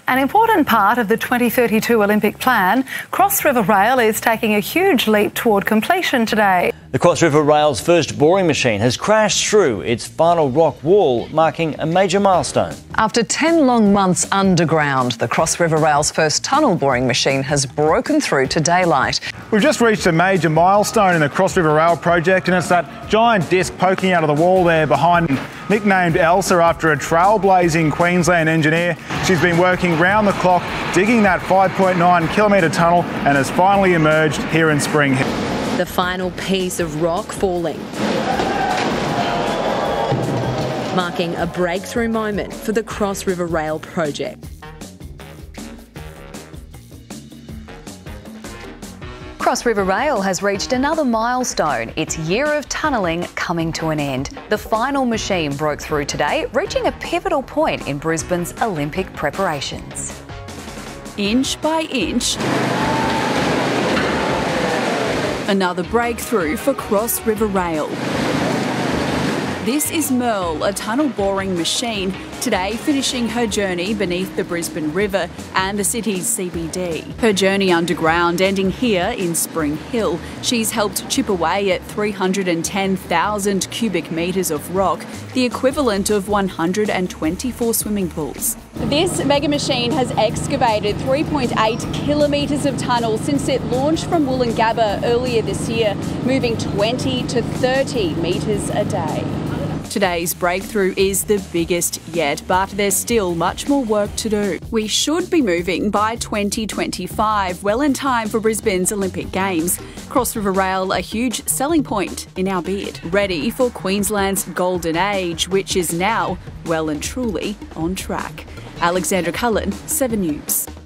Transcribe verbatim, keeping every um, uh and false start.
An important part of the twenty thirty-two Olympic plan, Cross River Rail is taking a huge leap toward completion today. The Cross River Rail's first boring machine has crashed through its final rock wall, marking a major milestone. After ten long months underground, the Cross River Rail's first tunnel boring machine has broken through to daylight. We've just reached a major milestone in the Cross River Rail project, and it's that giant disc poking out of the wall there behind. Nicknamed Elsa after a trailblazing Queensland engineer, she's been working round the clock digging that five point nine kilometre tunnel and has finally emerged here in Spring Hill. The final piece of rock falling, marking a breakthrough moment for the Cross River Rail project. Cross River Rail has reached another milestone, its year of tunnelling coming to an end. The final machine broke through today, reaching a pivotal point in Brisbane's Olympic preparations. Inch by inch, another breakthrough for Cross River Rail. This is Merle, a tunnel boring machine, today finishing her journey beneath the Brisbane River and the city's C B D. Her journey underground ending here in Spring Hill. She's helped chip away at three hundred ten thousand cubic metres of rock, the equivalent of one hundred twenty-four swimming pools. This mega machine has excavated three point eight kilometres of tunnel since it launched from Woolloongabba earlier this year, moving twenty to thirty metres a day. Today's breakthrough is the biggest yet, but there's still much more work to do. We should be moving by twenty twenty-five, well in time for Brisbane's Olympic Games. Cross River Rail, a huge selling point in our bid. Ready for Queensland's golden age, which is now well and truly on track. Alexandra Cullen, seven News.